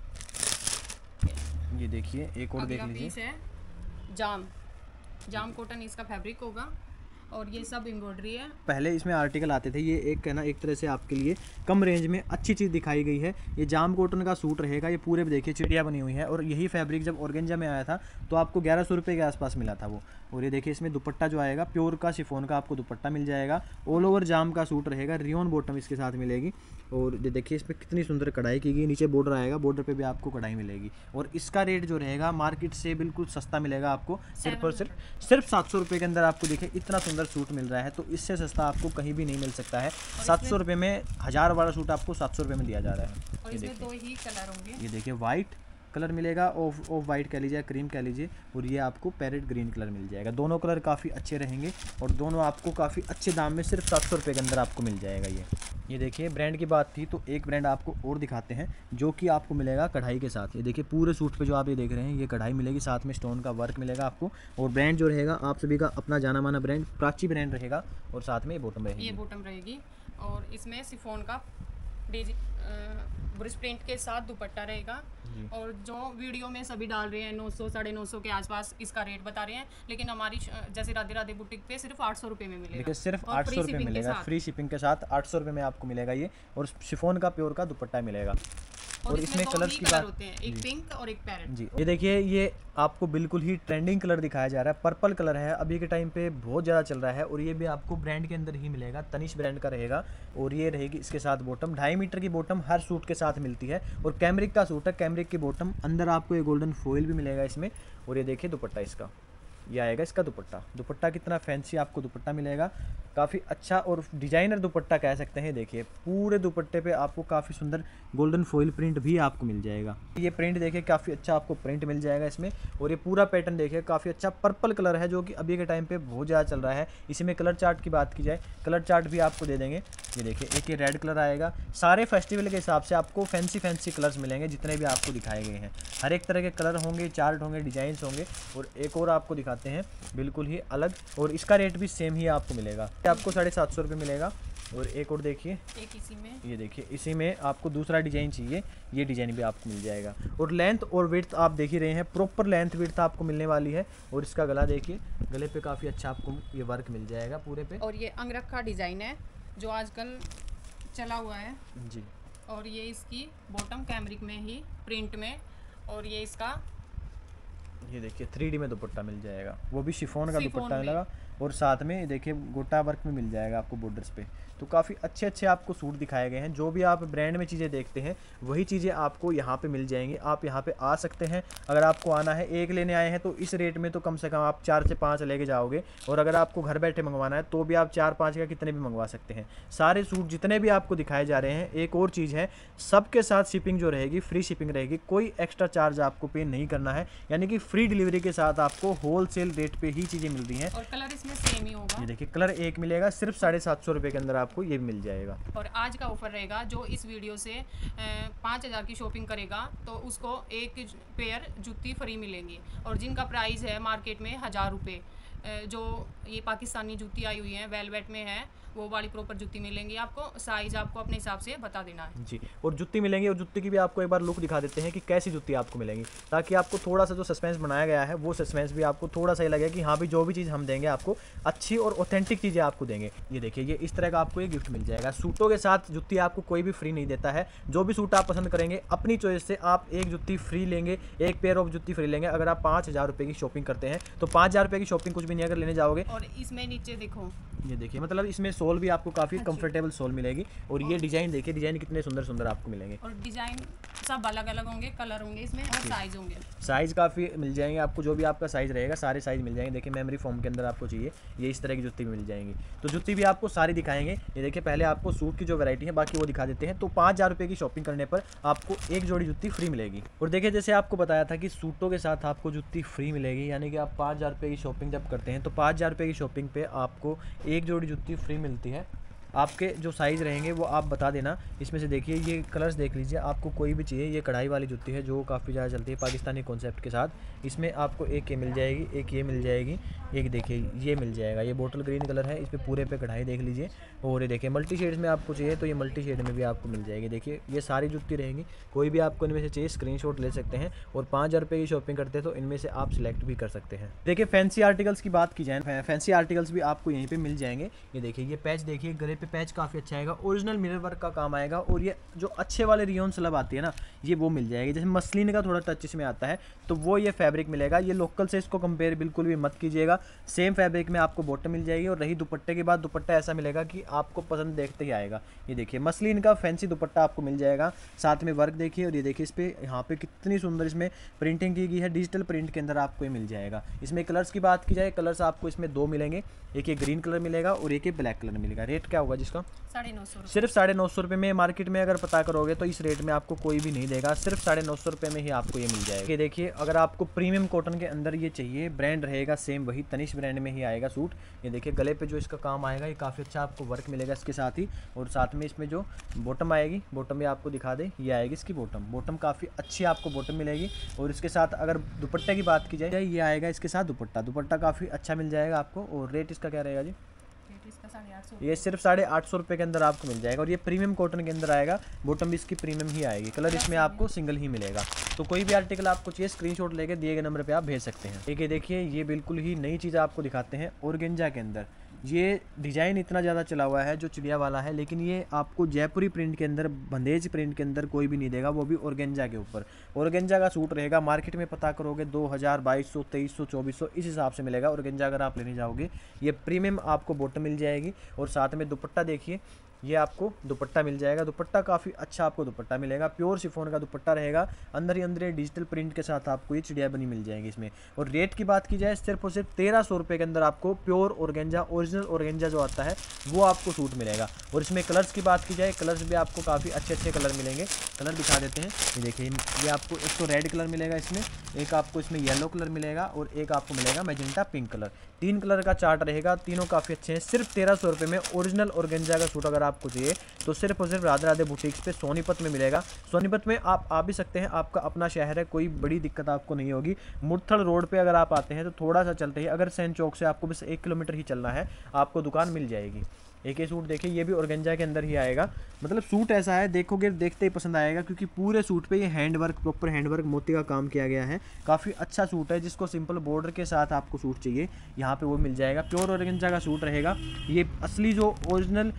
Speaker 2: ये देखिए एक और देख
Speaker 1: अगला
Speaker 2: लीजिए,
Speaker 1: पीस है जाम जाम कॉटन इसका फैब्रिक होगा और ये सब एम्ब्रॉयडरी है।
Speaker 2: पहले इसमें आर्टिकल आते थे, ये एक कहना एक तरह से आपके लिए कम रेंज में अच्छी चीज़ दिखाई गई है। ये जाम कॉटन का सूट रहेगा। ये पूरे देखिए चिड़िया बनी हुई है। और यही फैब्रिक जब ऑर्गेंजा में आया था तो आपको ग्यारह सौ रुपये के आसपास मिला था वो। और ये देखिए इसमें दुपट्टा जो आएगा प्योर का शिफॉन का आपको दुपट्टा मिल जाएगा। ऑल ओवर जाम का सूट रहेगा, रियोन बॉटम इसके साथ मिलेगी। और ये देखिए इसमें कितनी सुंदर कढ़ाई की गई, नीचे बॉर्डर आएगा, बॉर्डर पे भी आपको कढ़ाई मिलेगी। और इसका रेट जो रहेगा मार्केट से बिल्कुल सस्ता मिलेगा आपको, सिर्फ और सिर्फ सिर्फ सात सौ रुपये के अंदर आपको देखिए इतना सुंदर सूट मिल रहा है। तो इससे सस्ता आपको कहीं भी नहीं मिल सकता है। सात सौ रुपये में हज़ार वाला सूट आपको सात सौ रुपये में दिया जा रहा है।
Speaker 1: और इसमें दो ही कलर होंगे।
Speaker 2: ये देखिए वाइट कलर मिलेगा, ऑफ ऑफ वाइट कह लीजिए, क्रीम कह लीजिए। और ये आपको पैरेट ग्रीन कलर मिल जाएगा। दोनों कलर काफ़ी अच्छे रहेंगे और दोनों आपको काफ़ी अच्छे दाम में सिर्फ सात सौ रुपये के अंदर आपको मिल जाएगा। ये ये देखिए ब्रांड की बात थी तो एक ब्रांड आपको और दिखाते हैं जो कि आपको मिलेगा कढ़ाई के साथ। ये देखिए पूरे सूट पे जो आप ये देख रहे हैं ये कढ़ाई मिलेगी, साथ में स्टोन का वर्क मिलेगा आपको। और ब्रांड जो रहेगा आप सभी का अपना जाना माना ब्रांड प्राची ब्रांड रहेगा। और साथ में ये बॉटम रहेगी,
Speaker 1: ये बॉटम रहेगी। और इसमें सिफोन का डिजी ब्रश प्रिंट के साथ दुपट्टा रहेगा। और जो वीडियो में सभी डाल रहे हैं नौ सौ साढ़े नौ सौ के आसपास इसका रेट बता रहे हैं, लेकिन हमारी जैसे राधे राधे बुटीक पे सिर्फ आठ सौ रुपये में मिलेगा।
Speaker 2: देखिए सिर्फ आठ सौ रुपये मिलेगा, फ्री शिपिंग के साथ आठ सौ रुपये में आपको मिलेगा ये। और शिफॉन का प्योर का दुपट्टा मिलेगा।
Speaker 1: और,
Speaker 2: और
Speaker 1: इसमें
Speaker 2: इसमें कलर्स की बात
Speaker 1: होते हैं, एक पिंक और एक पैरेट।
Speaker 2: जी। ये देखिए ये आपको बिल्कुल ही ट्रेंडिंग कलर दिखाया जा रहा है, पर्पल कलर है, अभी के टाइम पे बहुत ज़्यादा चल रहा है। और ये भी आपको ब्रांड के अंदर ही मिलेगा, तनिष्क ब्रांड का रहेगा। और ये रहेगी इसके साथ बॉटम, ढाई मीटर की बॉटम हर सूट के साथ मिलती है। और कैमरिक का सूट है, कैमरिक की बॉटम, अंदर आपको ये गोल्डन फॉइल भी मिलेगा इसमें। और ये देखिए दुपट्टा इसका ये आएगा, इसका दुपट्टा दुपट्टा कितना फैंसी आपको दुपट्टा मिलेगा, काफ़ी अच्छा और डिजाइनर दुपट्टा कह सकते हैं। देखिए पूरे दुपट्टे पे आपको काफ़ी सुंदर गोल्डन फॉइल प्रिंट भी आपको मिल जाएगा। ये प्रिंट देखिए काफ़ी अच्छा आपको प्रिंट मिल जाएगा इसमें। और ये पूरा पैटर्न देखिए काफ़ी अच्छा पर्पल कलर है जो कि अभी के टाइम पे बहुत ज़्यादा चल रहा है। इसी में कलर चार्ट की बात की जाए, कलर चार्ट भी आपको दे देंगे। ये देखिए एक ये रेड कलर आएगा। सारे फेस्टिवल के हिसाब से आपको फैंसी फैंसी कलर्स मिलेंगे जितने भी आपको दिखाए गए हैं। हर एक तरह के कलर होंगे, चार्ट होंगे, डिजाइन होंगे। और एक और आपको दिखाते हैं बिल्कुल ही अलग, और इसका रेट भी सेम ही आपको मिलेगा, आपको साढ़े सात सौ रुपये मिलेगा। और एक और देखिए
Speaker 1: एक इसी में,
Speaker 2: ये देखिए इसी में आपको दूसरा डिजाइन चाहिए, ये डिजाइन भी आपको मिल जाएगा। और लेंथ और विड्थ आप देख ही रहे हैं, प्रॉपर लेंथ विड्थ आपको मिलने वाली है। और इसका गला देखिए, गले पे काफ़ी अच्छा आपको ये वर्क मिल जाएगा पूरे पे।
Speaker 1: और ये अंगरखा डिज़ाइन है जो आजकल चला हुआ है
Speaker 2: जी।
Speaker 1: और ये इसकी बॉटम कैमरिक में ही प्रिंट में, और ये इसका
Speaker 2: ये देखिए थ्री डी में दुपट्टा मिल जाएगा, वो भी शिफॉन का
Speaker 1: शिफॉन
Speaker 2: दुपट्टा
Speaker 1: में।
Speaker 2: मिलेगा और साथ में ये देखिए गोटा वर्क में मिल जाएगा आपको बॉर्डर्स पे। तो काफ़ी अच्छे अच्छे आपको सूट दिखाए गए हैं। जो भी आप ब्रांड में चीज़ें देखते हैं वही चीज़ें आपको यहाँ पे मिल जाएंगी। आप यहाँ पे आ सकते हैं। अगर आपको आना है, एक लेने आए हैं तो इस रेट में तो कम से कम आप चार से पाँच लेके जाओगे, और अगर आपको घर बैठे मंगवाना है तो भी आप चार पाँच का कितने भी मंगवा सकते हैं। सारे सूट जितने भी आपको दिखाए जा रहे हैं, एक और चीज़ है, सबके साथ शिपिंग जो रहेगी फ्री शिपिंग रहेगी, कोई एक्स्ट्रा चार्ज आपको पे नहीं करना है, यानी कि फ्री डिलीवरी के साथ आपको होलसेल रेट पे ही चीज़ें मिल रही हैं।
Speaker 1: और कलर इसमें सेम ही होगा।
Speaker 2: ये देखिए कलर एक मिलेगा, सिर्फ साढ़े सात सौ रुपये के अंदर आपको ये मिल जाएगा।
Speaker 1: और आज का ऑफर रहेगा, जो इस वीडियो से पाँच हज़ार की शॉपिंग करेगा तो उसको एक पेयर जूती फ्री मिलेंगी, और जिनका प्राइस है मार्केट में हज़ार रुपये, जो ये पाकिस्तानी जूती आई हुई है वेलवेट में है, वो वाली प्रॉपर जूती मिलेंगी आपको। साइज़ आपको अपने हिसाब से बता देना है
Speaker 2: जी। और जूती मिलेंगी, और जूती की भी आपको एक बार लुक दिखा देते हैं कि कैसी जूती आपको मिलेंगी, ताकि आपको थोड़ा सा जो सस्पेंस बनाया गया है वो सस्पेंस भी आपको थोड़ा सा ही लगे कि हाँ भी जो भी चीज़ हम देंगे आपको अच्छी और ऑथेंटिक चीज़ें आपको देंगे। ये देखिए ये इस तरह का आपको ये गिफ्ट मिल जाएगा। सूटों के साथ जूती आपको कोई भी फ्री नहीं देता है। जो भी सूट आप पसंद करेंगे अपनी चॉइस से आप एक जूती फ्री लेंगे, एक पेयर ऑफ जूती फ्री लेंगे। अगर आप पाँच हज़ार रुपये की शॉपिंग करते हैं तो पाँच हज़ार रुपये की शॉपिंग कुछ भी नहीं अगर लेने जाओगे।
Speaker 1: और इसमें नीचे देखो,
Speaker 2: ये देखिए मतलब इसमें सोल भी आपको काफ़ी कंफर्टेबल सोल मिलेगी, और ये डिज़ाइन देखिए, डिज़ाइन कितने सुंदर सुंदर आपको मिलेंगे।
Speaker 1: और डिज़ाइन सब अलग अलग होंगे, कलर होंगे इसमें, और साइज़ होंगे।
Speaker 2: साइज़ काफ़ी मिल जाएंगे आपको, जो भी आपका साइज़ रहेगा सारे साइज़ मिल जाएंगे। देखिए मेमोरी फॉर्म के अंदर आपको चाहिए, ये इस तरह की जूती मिल जाएंगी। तो जूती भी आपको सारी दिखाएंगे। ये देखिए पहले आपको सूट की जो वैरायटी है बाकी वो दिखा देते हैं। तो पाँच हज़ार रुपये की शॉपिंग करने पर आपको एक जोड़ी जूती फ्री मिलेगी। और देखिए जैसे आपको बताया था कि सूटों के साथ आपको जूती फ्री मिलेगी, यानी कि आप पाँच हज़ार रुपये की शॉपिंग जब करते हैं तो पाँच हज़ार रुपये की शॉपिंग पे आपको एक जोड़ी जूती फ्री मिलती है। आपके जो साइज़ रहेंगे वो आप बता देना। इसमें से देखिए ये कलर्स देख लीजिए, आपको कोई भी चाहिए। ये कढ़ाई वाली जूती है जो काफ़ी ज़्यादा चलती है पाकिस्तानी कॉन्सेप्ट के साथ। इसमें आपको एक ये मिल जाएगी, एक ये मिल जाएगी, एक देखिए ये मिल जाएगा। ये बोटल ग्रीन कलर है, इस पर पूरे पे कढ़ाई देख लीजिए। और ये देखिए मल्टी शेड्स में आपको चाहिए तो ये मल्टी शेड में भी आपको मिल जाएगी। देखिए ये सारी जूती रहेंगी, कोई भी आपको इनमें से चाहिए स्क्रीनशॉट ले सकते हैं। और पाँच हज़ार रुपये की शॉपिंग करते हैं तो इनमें से आप सिलेक्ट भी कर सकते हैं। देखिए फैंसी आर्टिकल्स की बात की जाए, फैंसी आर्टिकल्स भी आपको यहीं पे मिल जाएंगे। ये देखिए ये पैच देखिए, गले पे पैच काफ़ी अच्छा आएगा, ओरिजिनल मिरर वर्क का काम आएगा। और ये जो अच्छे वाले रियोन स्लब आती है ना, ये वो मिल जाएगी। जैसे मसलिन का थोड़ा टच इसमें आता है तो वो ये फैब्रिक मिलेगा। ये लोकल से इसको कंपेयर बिल्कुल भी मत कीजिएगा। सेम फैब्रिक में आपको बॉटम मिल जाएगी। और रही दुपट्टे की बात, दुपट्टा ऐसा मिलेगा कि आपको पसंद देखते ही आएगा। ये देखिए मसलिन का फैंसी दुपट्टा आपको मिल जाएगा, साथ में वर्क देखिए। और ये देखिए इस पे यहाँ पे कितनी सुंदर इसमें प्रिंटिंग की गई है, डिजिटल प्रिंट के अंदर आपको ये मिल जाएगा। इसमें कलर्स की बात की जाए, कलर्स आपको इसमें दो मिलेंगे, एक ये ग्रीन कलर मिलेगा और एक ये ब्लैक कलर मिलेगा। रेट क्या होगा जिसका?
Speaker 1: साढ़े नौ सौ
Speaker 2: सिर्फ साढ़े नौ सौ रुपये में। मार्केट में अगर पता करोगे तो इस रेट में आपको कोई भी नहीं देगा, सिर्फ साढ़े नौ सौ रुपये में ही आपको ये मिल जाएगा। ये देखिए अगर आपको प्रीमियम कॉटन के अंदर ये चाहिए, ब्रांड रहेगा सेम वही तनिष्क ब्रांड में ही आएगा सूट। ये देखिए गले पे जो इसका काम आएगा ये काफ़ी अच्छा आपको वर्क मिलेगा इसके साथ ही। और साथ में इसमें जो बॉटम आएगी, बॉटम भी आपको दिखा दे, ये आएगी इसकी बॉटम। बॉटम काफ़ी अच्छी आपको बॉटम मिलेगी। और इसके साथ अगर दुपट्टे की बात की जाए, ये आएगा इसके साथ दुपट्टा। दुपट्टा काफ़ी अच्छा मिल जाएगा आपको। और रेट इसका क्या रहेगा जी?
Speaker 1: इसका साढ़े आठ सौ
Speaker 2: ये सिर्फ साढ़े आठ सौ रुपये के अंदर आपको मिल जाएगा। और ये प्रीमियम कॉटन के अंदर आएगा, बॉटम भी इसकी प्रीमियम ही आएगी। कलर इसमें आपको सिंगल ही मिलेगा। तो कोई भी आर्टिकल आपको चाहिए स्क्रीनशॉट लेके दिए गए नंबर पे आप भेज सकते हैं। एक ये देखिए ये बिल्कुल ही नई चीज़ आपको दिखाते हैं ऑर्गेंजा के अंदर। ये डिज़ाइन इतना ज़्यादा चला हुआ है जो चिड़िया वाला है, लेकिन ये आपको जयपुरी प्रिंट के अंदर, बंदेज प्रिंट के अंदर कोई भी नहीं देगा, वो भी ऑर्गेंजा के ऊपर। ऑर्गेंजा का सूट रहेगा, मार्केट में पता करोगे दो हज़ार, बाईस सौ, तेईस सौ, चौबीस सौ इस हिसाब से मिलेगा ऑर्गेंजा अगर आप लेने जाओगे। ये प्रीमियम आपको बॉटम मिल जाएगी। और साथ में दुपट्टा देखिए, ये आपको दुपट्टा मिल जाएगा। दुपट्टा काफ़ी अच्छा आपको दुपट्टा मिलेगा, प्योर शिफॉन का दुपट्टा रहेगा। अंदर ही अंदर डिजिटल प्रिंट के साथ आपको ये चिड़िया बनी मिल जाएगी इसमें। और रेट की बात की जाए, सिर्फ और सिर्फ तेरह सौ रुपये के अंदर आपको प्योर ऑर्गेंजा, ओरिजिनल ऑर्गेंजा जो आता है वो आपको सूट मिलेगा। और इसमें कलर्स की बात की जाए, कलर्स भी आपको काफ़ी अच्छे अच्छे कलर मिलेंगे। कलर दिखा देते हैं। ये देखिए ये आपको एक तो रेड कलर मिलेगा इसमें, एक आपको इसमें येलो कलर मिलेगा और एक आपको मिलेगा मैजेंटा पिंक कलर। तीन कलर का चार्ट रहेगा, तीनों काफ़ी अच्छे हैं। सिर्फ तेरह सौ रुपये में ओरिजिनल ऑर्गेंजा का सूट अगर आपको चाहिए तो सिर्फ और सिर्फ राधे राधे बुटीक्स पे सोनीपत में मिलेगा। सोनीपत में आप आ भी सकते हैं, आपका अपना शहर है, कोई बड़ी दिक्कत आपको नहीं होगी। मुरथल रोड पे अगर आप आते हैं तो थोड़ा सा चलते ही, अगर सैन चौक से आपको बस एक किलोमीटर ही चलना है, आपको दुकान मिल जाएगी। एक ये सूट देखिए, ये भी ऑर्गेंजा के अंदर ही आएगा। मतलब सूट ऐसा है, देखोगे देखते ही पसंद आएगा, क्योंकि पूरे सूट पे ये hand work, proper hand work मोती का काम किया गया है। काफ़ी अच्छा सूट है। जिसको सिंपल बॉर्डर के साथ आपको सूट चाहिए यहाँ पे वो मिल जाएगा। प्योर ऑर्गेंजा का सूट रहेगा। ये असली जो ओरिजिनल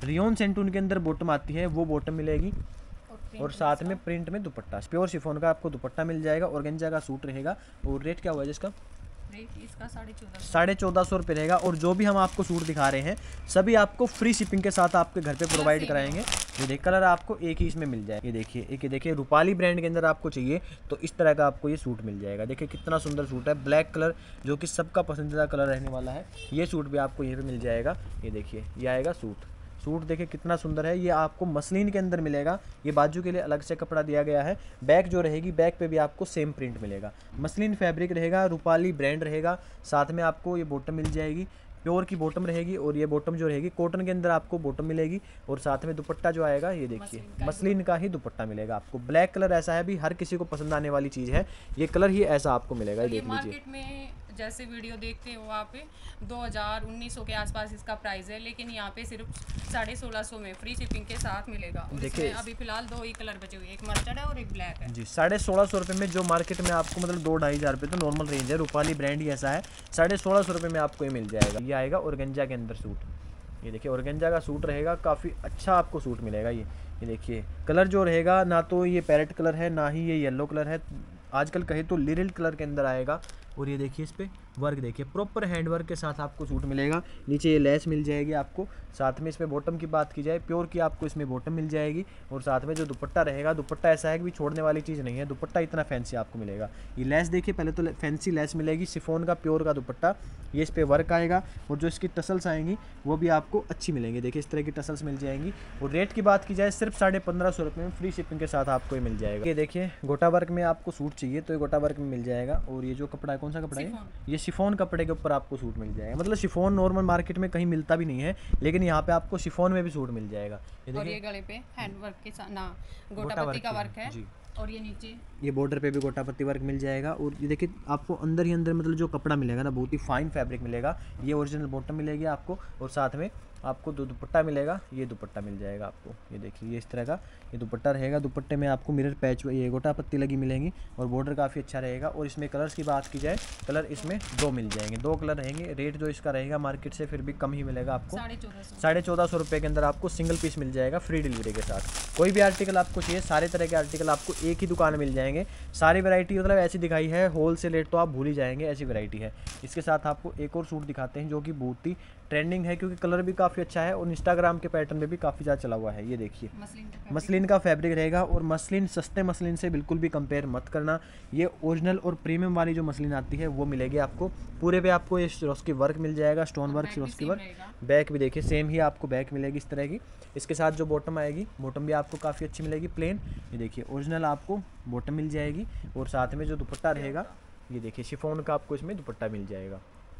Speaker 2: रियोन सेंटून के अंदर बॉटम आती है वो बॉटम मिलेगी
Speaker 1: और
Speaker 2: और साथ में प्रिंट में दुपट्टा, प्योर शिफॉन का आपको दुपट्टा मिल जाएगा। ऑर्गेंजा का सूट रहेगा। और रेट क्या हुआ है जिसका?
Speaker 1: रेट इसका साढ़े चौदह
Speaker 2: साढ़े चौदह सौ रुपये रहेगा। और जो भी हम आपको सूट दिखा रहे हैं सभी आपको फ्री शिपिंग के साथ आपके घर पे प्रोवाइड कराएंगे। ये देखिए कलर आपको एक ही इसमें मिल जाएगा। ये देखिए एक ये देखिए रूपाली ब्रांड के अंदर आपको चाहिए तो इस तरह का आपको ये सूट मिल जाएगा। देखिए कितना सुंदर सूट है, ब्लैक कलर जो कि सबका पसंदीदा कलर रहने वाला है। ये सूट भी आपको यहीं पे मिल जाएगा। ये देखिए ये आएगा सूट। सूट देखिए कितना सुंदर है। ये आपको मसलिन के अंदर मिलेगा। ये बाजू के लिए अलग से कपड़ा दिया गया है। बैक जो रहेगी बैक पे भी आपको सेम प्रिंट मिलेगा। मसलिन फैब्रिक रहेगा, रूपाली ब्रांड रहेगा। साथ में आपको ये बॉटम मिल जाएगी, प्योर की बॉटम रहेगी। और ये बॉटम जो रहेगी कॉटन के अंदर आपको बॉटम मिलेगी। और साथ में दुपट्टा जो आएगा ये देखिए मसलिन का ही दुपट्टा मिलेगा आपको। ब्लैक कलर ऐसा है भी हर किसी को पसंद आने वाली चीज़ है। ये कलर ही ऐसा आपको मिलेगा। ये देख लीजिए
Speaker 1: मार्केट में जैसे वीडियो देखते हो वहाँ पे दो हज़ार उन्नीस सौ के आसपास इसका प्राइस है, लेकिन यहाँ पे सिर्फ साढ़े सोलह सौ में फ्री शिपिंग के साथ मिलेगा।
Speaker 2: देखिए
Speaker 1: अभी फिलहाल दो ही कलर बचे हुए, एक मस्टर्ड है और एक ब्लैक है
Speaker 2: जी। साढ़े सोलह सौ रुपये में जो मार्केट में आपको मतलब दो ढाई हज़ार रुपये तो नॉर्मल रेंज है। रूपाली ब्रांड ही ऐसा है। साढ़े सोलह सौ रुपये में आपको ये मिल जाएगा। ये आएगा ऑर्गेंजा के अंदर सूट। ये देखिए ऑर्गेंजा का सूट रहेगा, काफ़ी अच्छा आपको सूट मिलेगा। ये ये देखिए कलर जो रहेगा ना तो ये पैरेट कलर है ना ही ये येलो कलर है, आजकल कहे तो लिरिल कलर के अंदर आएगा। और ये देखिए इस पर वर्क देखिए प्रॉपर हैंड वर्क के साथ आपको सूट मिलेगा। नीचे ये लेस मिल जाएगी आपको। साथ में इस पर बॉटम की बात की जाए प्योर की आपको इसमें बॉटम मिल जाएगी। और साथ में जो दुपट्टा रहेगा दुपट्टा ऐसा है कि भी छोड़ने वाली चीज़ नहीं है। दुपट्टा इतना फैंसी आपको मिलेगा। ये लेस देखिए पहले तो फैंसी लेस मिलेगी, शिफॉन का प्योर का दुपट्टा। ये इस पर वर्क आएगा और जो इसकी टसल्स आएंगी वो भी आपको अच्छी मिलेंगी। देखिए इस तरह की टसल्स मिल जाएंगी। और रेट की बात की जाए सिर्फ साढ़े पंद्रह सौ रुपये में फ्री शिपिंग के साथ आपको ये मिल जाएगा। ये देखिए गोटा वर्क में आपको सूट चाहिए तो ये गोटा वर्क में मिल जाएगा। और ये जो कपड़ा है कौन सा कपड़ा है? ये शिफॉन कपड़े के ऊपर आपको सूट मिल जाएगा। मतलब शिफॉन नॉर्मल मार्केट में कहीं मिलता भी नहीं है, लेकिन यहाँ पे आपको शिफॉन में भी सूट मिल जाएगा। ये
Speaker 1: और ये गले पे हैंड वर्क के साथ ना गोटा पत्ती का वर्क है
Speaker 2: जी।
Speaker 1: और ये नीचे
Speaker 2: ये बॉर्डर पे भी गोटा पत्ती वर्क मिल जाएगा। और ये देखिए आपको अंदर ही अंदर मतलब जो कपड़ा मिलेगा ना बहुत ही फाइन फैब्रिक मिलेगा। ये ओरिजिनल बॉटम मिलेगी आपको और साथ में आपको दो दुपट्टा मिलेगा। ये दुपट्टा मिल जाएगा आपको। ये देखिए ये इस तरह का ये दुपट्टा रहेगा। दुपट्टे में आपको मिरर पैच ये गोटा पत्ती लगी मिलेंगी और बॉर्डर काफ़ी अच्छा रहेगा। और इसमें कलर्स की बात की जाए कलर इसमें दो मिल जाएंगे, दो कलर रहेंगे। रेट जो इसका रहेगा मार्केट से फिर भी कम ही मिलेगा आपको।
Speaker 1: साढ़े चौदह सौ
Speaker 2: साढ़े चौदह सौ रुपये के अंदर आपको सिंगल पीस मिल जाएगा फ्री डिलीवरी के साथ। कोई भी आर्टिकल आपको चाहिए सारे तरह के आर्टिकल आपको एक ही दुकान में मिल जाएंगे। सारी वैरायटी मतलब ऐसी दिखाई है होल सेल रेट तो आप भूल ही जाएंगे, ऐसी वैरायटी है। इसके साथ आपको एक और सूट दिखाते हैं जो कि बहुत ही ट्रेंडिंग है क्योंकि कलर भी काफ़ी अच्छा है और इंस्टाग्राम के पैटर्न में भी काफ़ी ज़्यादा चला हुआ है। ये देखिए मसलिन का फैब्रिक रहेगा। और मसलिन सस्ते मसलिन से बिल्कुल भी कंपेयर मत करना। ये ओरिजिनल और प्रीमियम वाली जो मसलिन आती है वो मिलेगी आपको। पूरे पे आपको ये सिरोस्की वर्क मिल जाएगा, stone work Swarovski work. Back भी देखिए सेम ही आपको बैक मिलेगी इस तरह की। इसके साथ जो बॉटम आएगी बॉटम भी आपको काफ़ी अच्छी मिलेगी प्लेन। ये देखिए ओरिजिनल आपको बॉटम मिल जाएगी। और साथ में जो दुपट्टा रहेगा ये देखिए शिफॉन का आपको इसमें दुपट्टा मिल जाएगा।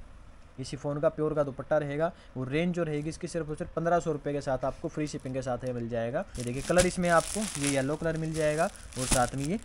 Speaker 2: ये शिफॉन का प्योर का दुपट्टा रहेगा। और रेंज जो रहेगी इसकी सिर्फ और सिर्फ पंद्रह सौ रुपये के साथ आपको फ्री शिपिंग के साथ ये मिल जाएगा। ये देखिए कलर इसमें आपको ये येलो कलर मिल जाएगा और साथ में ये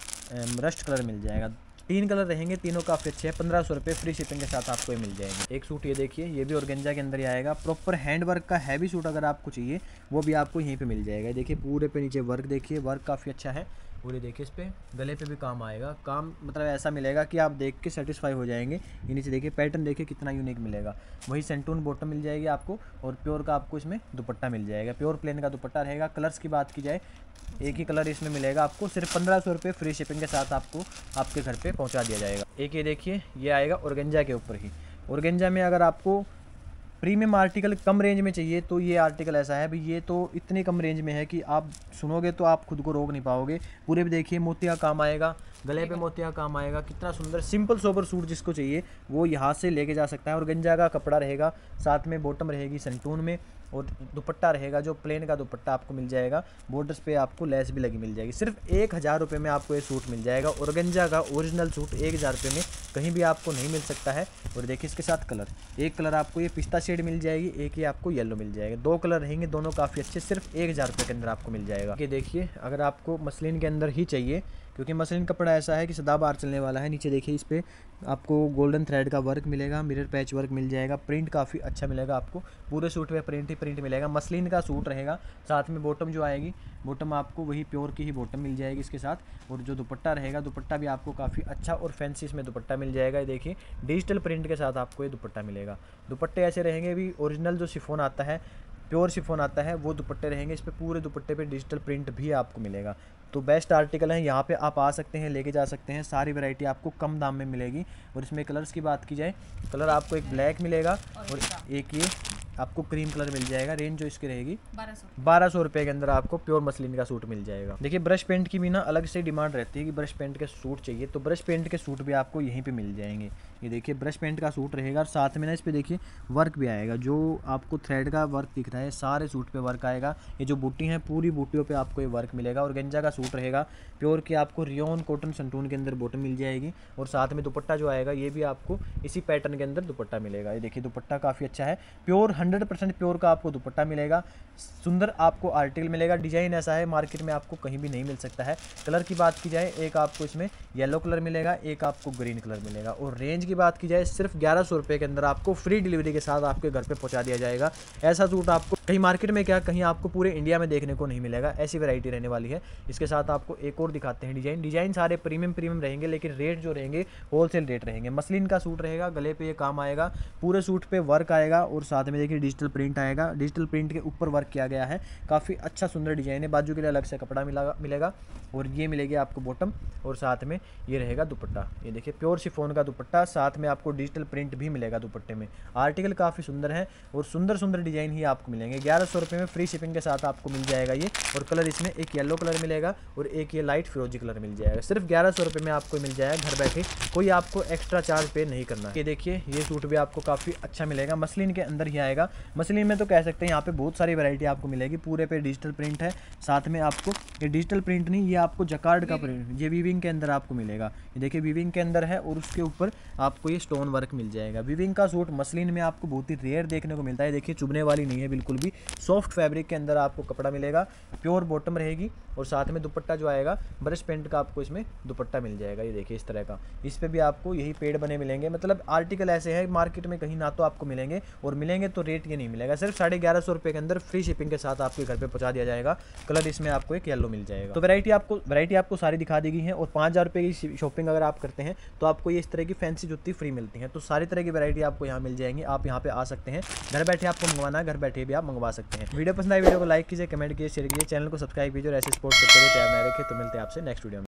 Speaker 2: रस्ट कलर मिल जाएगा। तीन कलर रहेंगे, तीनों काफ़ी अच्छे हैं। पंद्रह सौ रुपये फ्री शिपिंग के साथ आपको ये मिल जाएंगे। एक सूट ये देखिए ये भी ऑर्गेंजा के अंदर ही आएगा। प्रॉपर हैंड वर्क का हैवी सूट अगर आपको चाहिए वो भी आपको यहीं पे मिल जाएगा। देखिए पूरे पे नीचे वर्क देखिए, वर्क काफ़ी अच्छा है। और ये देखिए इस पर गले पे भी काम आएगा। काम मतलब ऐसा मिलेगा कि आप देख के सेटिस्फाई हो जाएंगे। ये नीचे देखिए पैटर्न देखिए कितना यूनिक मिलेगा। वही सेंटून बॉटम मिल जाएगी आपको और प्योर का आपको इसमें दुपट्टा मिल जाएगा। प्योर प्लेन का दुपट्टा रहेगा। कलर्स की बात की जाए एक ही कलर इसमें मिलेगा आपको। सिर्फ पंद्रह सौ रुपये फ्री शिपिंग के साथ आपको आपके घर पे पहुंचा दिया जाएगा। एक ये देखिए ये आएगा ऑर्गेंजा के ऊपर ही। ऑर्गेंजा में अगर आपको प्रीमियम आर्टिकल कम रेंज में चाहिए तो ये आर्टिकल ऐसा है भाई, ये तो इतने कम रेंज में है कि आप सुनोगे तो आप खुद को रोक नहीं पाओगे। पूरे भी देखिए मोती का काम आएगा, गले पे मोती का काम आएगा। कितना सुंदर सिंपल सोबर सूट जिसको चाहिए वो यहाँ से लेके जा सकता है। और गंजा का कपड़ा रहेगा, साथ में बॉटम रहेगी संटून में और दुपट्टा रहेगा जो प्लेन का दुपट्टा आपको मिल जाएगा। बॉर्डर्स पे आपको लेस भी लगी मिल जाएगी। सिर्फ एक हज़ार रुपये में आपको ये सूट मिल जाएगा। ऑर्गेंजा का ओरिजिनल सूट एक हज़ार रुपये में कहीं भी आपको नहीं मिल सकता है। और देखिए इसके साथ कलर, एक कलर आपको ये पिस्ता शेड मिल जाएगी, एक ही आपको येलो मिल जाएगा। दो कलर रहेंगे, दोनों काफ़ी अच्छे, सिर्फ एक हज़ार रुपये के अंदर आपको मिल जाएगा। ये देखिए अगर आपको मसलिन के अंदर ही चाहिए क्योंकि मसलिन कपड़ा ऐसा है कि सदाबहार चलने वाला है। नीचे देखिए इस पर आपको गोल्डन थ्रेड का वर्क मिलेगा, मिरर पैच वर्क मिल जाएगा। प्रिंट काफ़ी अच्छा मिलेगा आपको, पूरे सूट पे प्रिंट ही प्रिंट मिलेगा। मसलिन का सूट रहेगा, साथ में बॉटम जो आएगी बॉटम आपको वही प्योर की ही बॉटम मिल जाएगी इसके साथ। और जो दुपट्टा रहेगा दुपट्टा भी आपको काफ़ी अच्छा और फैंसी इसमें दुपट्टा मिल जाएगा। ये देखिए डिजिटल प्रिंट के साथ आपको ये दुपट्टा मिलेगा। दुपट्टे ऐसे रहेंगे भी ओरिजिनल जो शिफॉन आता है प्योर शिफॉन आता है वो दुपट्टे रहेंगे। इस पे पूरे दुपट्टे पे डिजिटल प्रिंट भी आपको मिलेगा। तो बेस्ट आर्टिकल है, यहाँ पे आप आ सकते हैं, लेके जा सकते हैं। सारी वैरायटी आपको कम दाम में मिलेगी। और इसमें कलर्स की बात की जाए, कलर आपको एक ब्लैक मिलेगा और एक ये आपको क्रीम कलर मिल जाएगा। रेंज जो इसकी रहेगी बारह सौ रुपये के अंदर आपको प्योर मसलिन का सूट मिल जाएगा। देखिए ब्रश पेंट की भी ना अलग से डिमांड रहती है कि ब्रश पेंट के सूट चाहिए, तो ब्रश पेंट के सूट भी आपको यहीं पे मिल जाएंगे। ये देखिए ब्रश पेंट का सूट रहेगा और साथ में ना इस पे देखिए वर्क भी आएगा। जो आपको थ्रेड का वर्क दिख रहा है सारे सूट पे वर्क आएगा। ये जो बूटी हैं पूरी बूटियों पे आपको ये वर्क मिलेगा। और गंजा का सूट रहेगा प्योर की, आपको रियोन कॉटन संटून के अंदर बॉटम मिल जाएगी। और साथ में दुपट्टा जो आएगा ये भी आपको इसी पैटर्न के अंदर दुपट्टा मिलेगा। ये देखिए दुपट्टा काफ़ी अच्छा है, प्योर हंड्रेड परसेंट प्योर का आपको दुपट्टा मिलेगा। सुंदर आपको आर्टिकल मिलेगा। डिजाइन ऐसा है मार्केट में आपको कहीं भी नहीं मिल सकता है। कलर की बात की जाए, एक आपको इसमें येलो कलर मिलेगा, एक आपको ग्रीन कलर मिलेगा। और रेंज की बात की जाए, सिर्फ ग्यारह सौ रुपये के अंदर आपको फ्री डिलीवरी के साथ आपके घर पे पहुंचा दिया जाएगा। ऐसा सूट आपको कहीं मार्केट में क्या कहीं आपको पूरे इंडिया में देखने को नहीं मिलेगा। ऐसी वैरायटी रहने वाली है। इसके साथ आपको एक और दिखाते हैं डिजाइन। डिजाइन सारे प्रीमियम प्रीमियम रहेंगे, लेकिन रेट जो रहेंगे होलसेल रेट रहेंगे। मसलिन का सूट रहेगा, गले पे ये काम आएगा, पूरे सूट पे वर्क आएगा और साथ में देखिए डिजिटल प्रिंट आएगा। डिजिटल प्रिंट के ऊपर वर्क किया गया है, काफ़ी अच्छा सुंदर डिजाइन है। बाजू के लिए अलग से कपड़ा मिला मिलेगा और ये मिलेगी आपको बॉटम और साथ में ये रहेगा दुपट्टा। ये देखिए प्योर शिफॉन का दुपट्टा, साथ में आपको डिजिटल प्रिंट भी मिलेगा दुपट्टे में। आर्टिकल काफ़ी सुंदर है और सुंदर सुंदर डिजाइन ही आपको मिलेंगे। ग्यारह सौ रुपये में फ्री शिपिंग के साथ आपको मिल जाएगा ये। और कलर इसमें एक येलो कलर मिलेगा और एक ये लाइट फिरोजी कलर मिल जाएगा। सिर्फ ग्यारह सौ रुपये में आपको मिल जाएगा घर बैठे, कोई आपको एक्स्ट्रा चार्ज पे नहीं करना है। ये देखिए ये सूट भी आपको काफ़ी अच्छा मिलेगा, मसलिन के अंदर ही आएगा। मसलिन में तो कह सकते हैं यहाँ पे बहुत सारी वैरायटी आपको मिलेगी। पूरे पे डिजिटल प्रिंट है, साथ में आपको ये डिजिटल प्रिंट नहीं, ये आपको जकार्ड का प्रिंट, ये वीविंग के अंदर आपको मिलेगा। ये देखिए वीविंग के अंदर है और उसके ऊपर आपको ये स्टोन वर्क मिल जाएगा। वीविंग का सूट मसलिन में आपको बहुत ही रेयर देखने को मिलता है। देखिए चुभने वाली नहीं है बिल्कुल भी, सॉफ्ट फैब्रिक के अंदर आपको कपड़ा मिलेगा। प्योर बॉटम रहेगी और साथ में दुपट्टा जो आएगा ब्रश पेंट का आपको इसमें दुपट्टा मिल जाएगा। ये देखिए इस तरह का, इस पे भी आपको यही पेड़ बने मिलेंगे। मतलब आर्टिकल ऐसे हैं मार्केट में कहीं ना तो आपको मिलेंगे, और मिलेंगे तो रेट ये नहीं मिलेगा। सिर्फ साढ़े ग्यारह सौ रुपये के अंदर फ्री शिपिंग के साथ आपके घर पे पहुंचा दिया जाएगा। कलर इसमें आपको एक येलो मिल जाएगा। तो वैरायटी आपको वैरायटी आपको सारी दिखा दी गई है। और पाँच हज़ार रुपये की शॉपिंग अगर आप करते हैं तो आपको ये इस तरह की फैंसी जुत्ती फ्री मिलती है। तो सारी तरह की वैरायटी आपको यहाँ मिल जाएंगी। आप यहाँ पे आ सकते हैं, घर बैठे आपको मंगवाना है घर बैठे भी आप मंगवा सकते हैं। वीडियो पसंद आई वीडियो को लाइक कीजिए, कमेंट कीजिए, शेयर कीजिए, चैनल को सब्सक्राइब कीजिए और ऐसे सपोर्ट करते रहिए, प्यार बनाए रखिए। तो मिलते हैं आपसे नेक्स्ट वीडियो में।